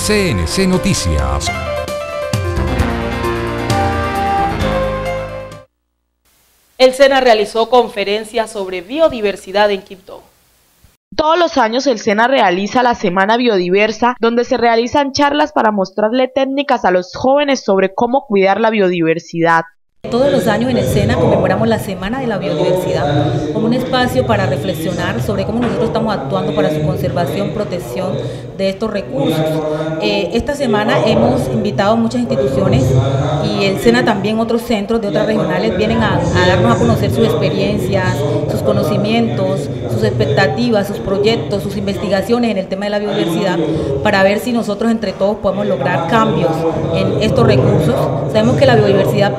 CNC Noticias. El SENA realizó conferencias sobre biodiversidad en Quibdó. Todos los años el SENA realiza la Semana Biodiversa, donde se realizan charlas para mostrarle técnicas a los jóvenes sobre cómo cuidar la biodiversidad. Todos los años en el SENA conmemoramos la Semana de la Biodiversidad como un espacio para reflexionar sobre cómo nosotros estamos actuando para su conservación, protección de estos recursos. Esta semana hemos invitado a muchas instituciones y el SENA también, otros centros de otras regionales vienen a darnos a conocer sus experiencias, sus conocimientos, sus expectativas, sus proyectos, sus investigaciones en el tema de la biodiversidad para ver si nosotros entre todos podemos lograr cambios en estos recursos. Sabemos que la biodiversidad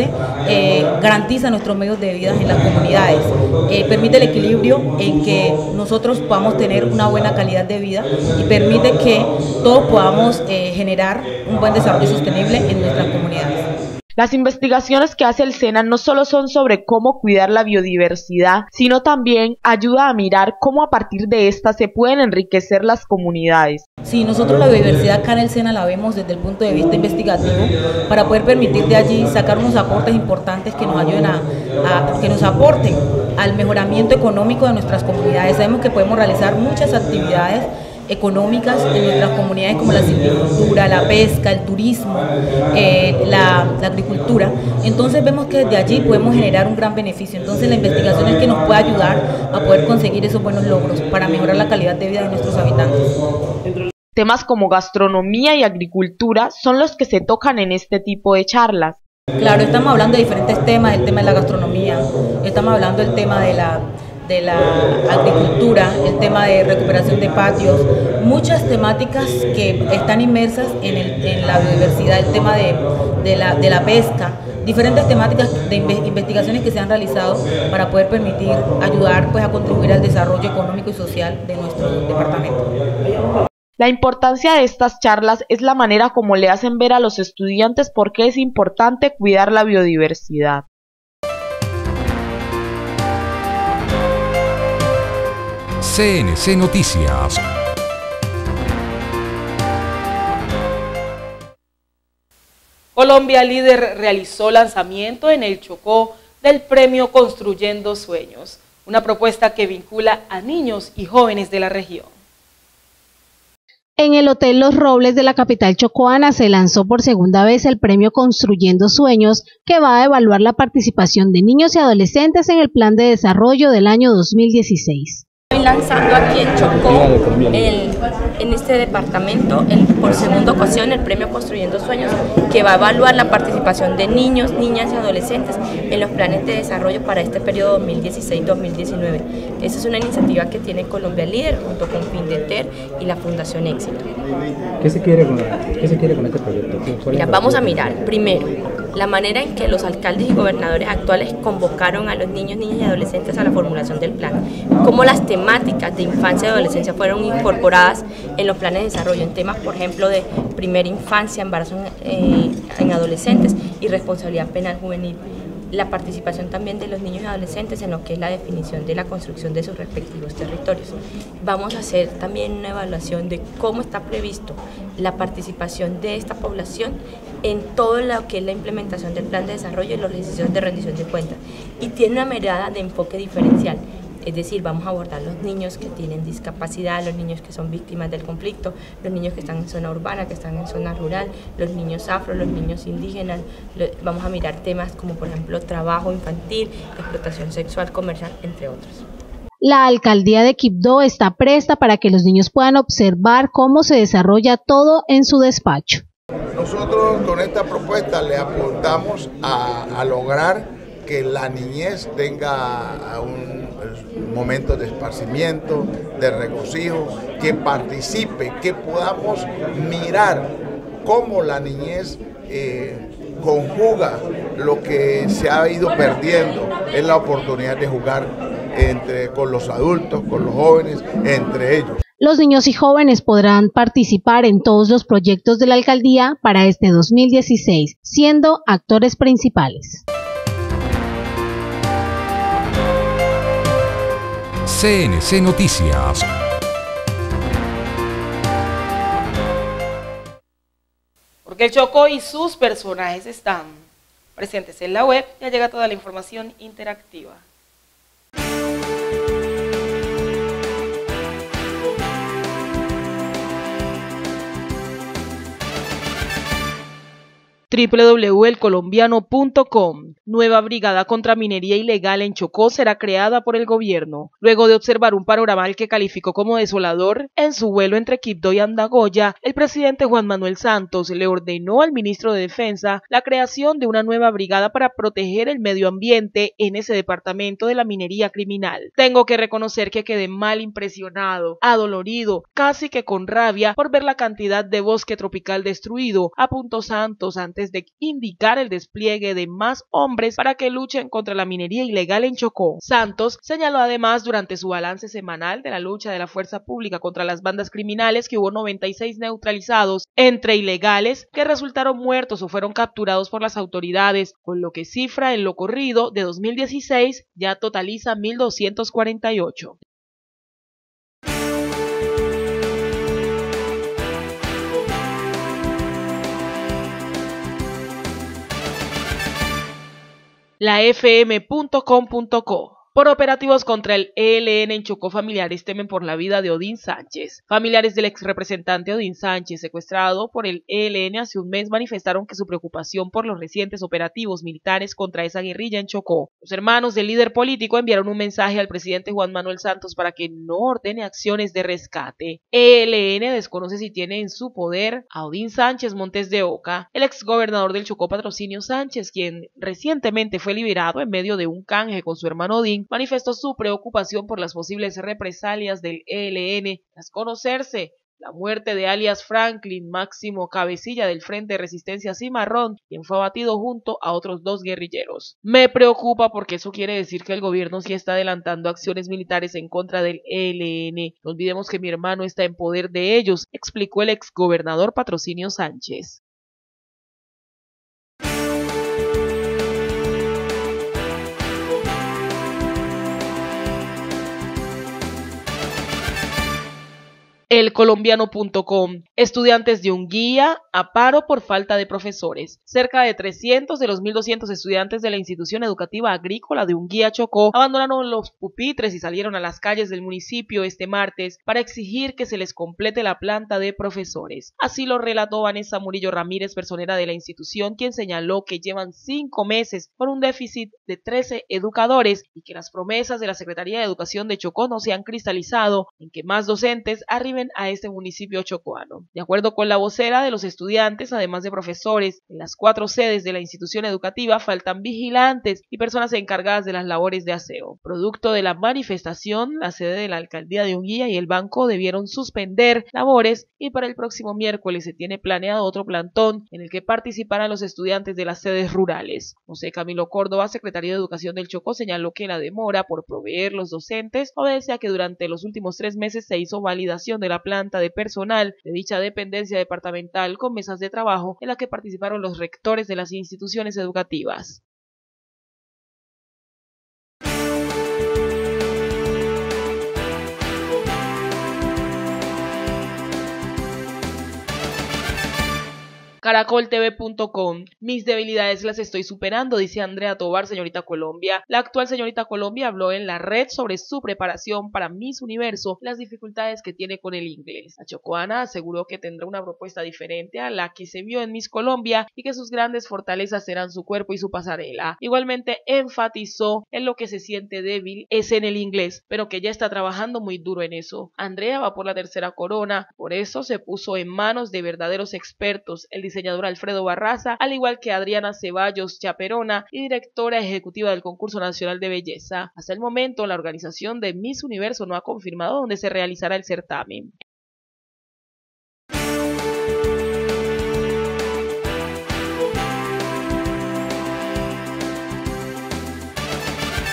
garantiza nuestros medios de vida en las comunidades, permite el equilibrio en que nosotros podamos tener una buena calidad de vida y permite que todos podamos generar un buen desarrollo sostenible en nuestras comunidades. Las investigaciones que hace el SENA no solo son sobre cómo cuidar la biodiversidad, sino también ayuda a mirar cómo a partir de esta se pueden enriquecer las comunidades. Sí, nosotros la biodiversidad acá en el SENA la vemos desde el punto de vista investigativo para poder permitir de allí sacar unos aportes importantes que nos ayuden que nos aporten al mejoramiento económico de nuestras comunidades. Sabemos que podemos realizar muchas actividades económicas en nuestras comunidades como la silvicultura, la pesca, el turismo, la agricultura. Entonces vemos que desde allí podemos generar un gran beneficio. Entonces la investigación es que nos puede ayudar a poder conseguir esos buenos logros para mejorar la calidad de vida de nuestros habitantes. Temas como gastronomía y agricultura son los que se tocan en este tipo de charlas. Claro, estamos hablando de diferentes temas, el tema de la gastronomía, estamos hablando del tema de la agricultura, el tema de recuperación de patios, muchas temáticas que están inmersas en la biodiversidad, el tema de la pesca, diferentes temáticas de investigaciones que se han realizado para poder permitir ayudar a contribuir al desarrollo económico y social de nuestro departamento. La importancia de estas charlas es la manera como le hacen ver a los estudiantes por qué es importante cuidar la biodiversidad. CNC Noticias. Colombia Líder realizó lanzamiento en el Chocó del premio Construyendo Sueños, una propuesta que vincula a niños y jóvenes de la región. En el Hotel Los Robles de la capital chocoana se lanzó por segunda vez el premio Construyendo Sueños, que va a evaluar la participación de niños y adolescentes en el Plan de Desarrollo del año 2016. Estoy lanzando aquí en Chocó, en este departamento, por segunda ocasión, el premio Construyendo Sueños, que va a evaluar la participación de niños, niñas y adolescentes en los planes de desarrollo para este periodo 2016-2019. Esta es una iniciativa que tiene Colombia Líder junto con Findeter y la Fundación Éxito. ¿Qué se quiere con este proyecto? Mira, vamos a mirar primero la manera en que los alcaldes y gobernadores actuales convocaron a los niños, niñas y adolescentes a la formulación del plan, cómo las temáticas de infancia y adolescencia fueron incorporadas en los planes de desarrollo, en temas, por ejemplo, de primera infancia, embarazo en adolescentes y responsabilidad penal juvenil. La participación también de los niños y adolescentes en lo que es la definición de la construcción de sus respectivos territorios. Vamos a hacer también una evaluación de cómo está previsto la participación de esta población en todo lo que es la implementación del plan de desarrollo y los ejercicios de rendición de cuentas. Y tiene una mirada de enfoque diferencial. Es decir, vamos a abordar los niños que tienen discapacidad, los niños que son víctimas del conflicto, los niños que están en zona urbana, que están en zona rural, los niños afro, los niños indígenas. Vamos a mirar temas como, por ejemplo, trabajo infantil, explotación sexual, comercial, entre otros. La alcaldía de Quibdó está presta para que los niños puedan observar cómo se desarrolla todo en su despacho. Nosotros con esta propuesta le apuntamos a lograr que la niñez tenga un momento de esparcimiento, de regocijo, que participe, que podamos mirar cómo la niñez conjuga lo que se ha ido perdiendo, es la oportunidad de jugar con los adultos, con los jóvenes, entre ellos. Los niños y jóvenes podrán participar en todos los proyectos de la alcaldía para este 2016, siendo actores principales. CNC Noticias. Porque el Chocó y sus personajes están presentes en la web. Ya llega toda la información interactiva. www.elcolombiano.com. Nueva brigada contra minería ilegal en Chocó será creada por el gobierno. Luego de observar un panorama que calificó como desolador, en su vuelo entre Quibdó y Andagoya, el presidente Juan Manuel Santos le ordenó al ministro de Defensa la creación de una nueva brigada para proteger el medio ambiente en ese departamento de la minería criminal. Tengo que reconocer que quedé mal impresionado, adolorido, casi que con rabia por ver la cantidad de bosque tropical destruido, apuntó Santos antes de indicar el despliegue de más hombres para que luchen contra la minería ilegal en Chocó. Santos señaló además durante su balance semanal de la lucha de la fuerza pública contra las bandas criminales que hubo 96 neutralizados entre ilegales que resultaron muertos o fueron capturados por las autoridades, con lo que cifra en lo corrido de 2016 ya totaliza 1.248. La fm.com.co. Por operativos contra el ELN en Chocó, familiares temen por la vida de Odín Sánchez. Familiares del ex representante Odín Sánchez, secuestrado por el ELN hace un mes, manifestaron que su preocupación por los recientes operativos militares contra esa guerrilla en Chocó. Los hermanos del líder político enviaron un mensaje al presidente Juan Manuel Santos para que no ordene acciones de rescate. ELN desconoce si tiene en su poder a Odín Sánchez Montes de Oca, el ex gobernador del Chocó Patrocinio Sánchez, quien recientemente fue liberado en medio de un canje con su hermano Odín. Manifestó su preocupación por las posibles represalias del ELN tras conocerse la muerte de alias Franklin, máximo cabecilla del Frente de Resistencia Cimarrón, quien fue abatido junto a otros 2 guerrilleros. Me preocupa porque eso quiere decir que el gobierno sí está adelantando acciones militares en contra del ELN. No olvidemos que mi hermano está en poder de ellos, explicó el exgobernador Patrocinio Sánchez. Elcolombiano.com. Estudiantes de Unguía a paro por falta de profesores. Cerca de 300 de los 1.200 estudiantes de la institución educativa agrícola de Unguía, Chocó, abandonaron los pupitres y salieron a las calles del municipio este martes para exigir que se les complete la planta de profesores. Así lo relató Vanessa Murillo Ramírez, personera de la institución, quien señaló que llevan 5 meses con un déficit de 13 educadores y que las promesas de la Secretaría de Educación de Chocó no se han cristalizado en que más docentes arriben a este municipio chocoano. De acuerdo con la vocera de los estudiantes, además de profesores, en las 4 sedes de la institución educativa faltan vigilantes y personas encargadas de las labores de aseo. Producto de la manifestación, la sede de la alcaldía de Unguía y el banco debieron suspender labores y para el próximo miércoles se tiene planeado otro plantón en el que participarán los estudiantes de las sedes rurales. José Camilo Córdoba, secretario de Educación del Chocó, señaló que la demora por proveer los docentes obedece a que durante los últimos 3 meses se hizo validación de la planta de personal de dicha dependencia departamental con mesas de trabajo en la que participaron los rectores de las instituciones educativas. Caracoltv.com. Mis debilidades las estoy superando, dice Andrea Tobar, señorita Colombia. La actual señorita Colombia habló en la red sobre su preparación para Miss Universo y las dificultades que tiene con el inglés. La chocoana aseguró que tendrá una propuesta diferente a la que se vio en Miss Colombia y que sus grandes fortalezas serán su cuerpo y su pasarela. Igualmente enfatizó en lo que se siente débil es en el inglés, pero que ya está trabajando muy duro en eso. Andrea va por la 3ª corona, por eso se puso en manos de verdaderos expertos, el diseñador Alfredo Barraza, al igual que Adriana Ceballos Chaperona y directora ejecutiva del Concurso Nacional de Belleza. Hasta el momento, la organización de Miss Universo no ha confirmado dónde se realizará el certamen.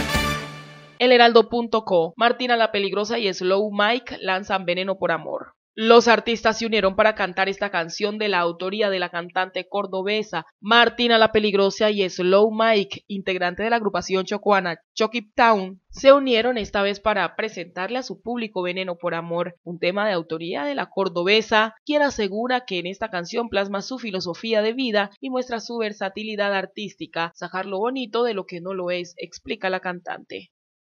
Elheraldo.co. Martina la Peligrosa y Slow Mike lanzan Veneno por Amor. Los artistas se unieron para cantar esta canción de la autoría de la cantante cordobesa Martina La Peligrosa y Slow Mike, integrante de la agrupación chocoana Chokip Town. Se unieron esta vez para presentarle a su público Veneno por Amor, un tema de autoría de la cordobesa, quien asegura que en esta canción plasma su filosofía de vida y muestra su versatilidad artística, sacar lo bonito de lo que no lo es, explica la cantante.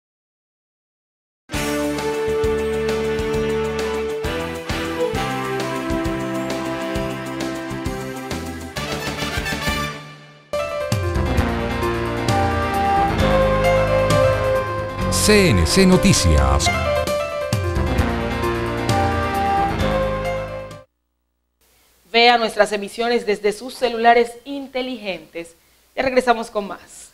CNC Noticias. Vea nuestras emisiones desde sus celulares inteligentes. Ya regresamos con más.